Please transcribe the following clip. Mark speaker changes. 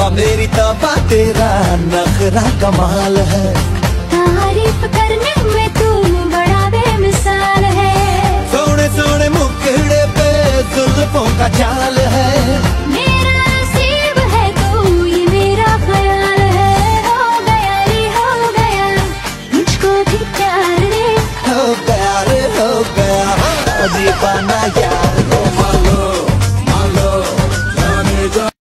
Speaker 1: मेरी तबा तेरा नखरा कमाल है।
Speaker 2: तारीफ करना